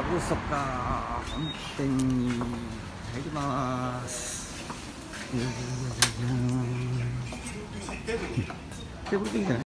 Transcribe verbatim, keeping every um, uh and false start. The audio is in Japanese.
嘘か本店に入ります。テーブルでいいんじゃない？